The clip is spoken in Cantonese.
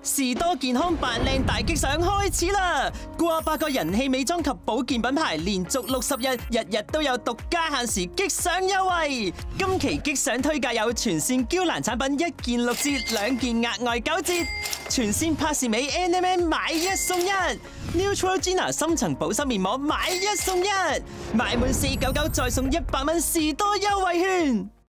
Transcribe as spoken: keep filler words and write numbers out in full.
士多健康扮靚大激賞開始啦！過百個人氣美妝及保健品牌連續六十日，日日都有獨家限時激賞優惠。今期激賞推介有全線嬌蘭產品一件六折，兩件額外九折；全線柏士美 N M M 買一送一 ，Neutrogena 深層保濕面膜買一送一，買滿四九九再送一百蚊士多優惠券。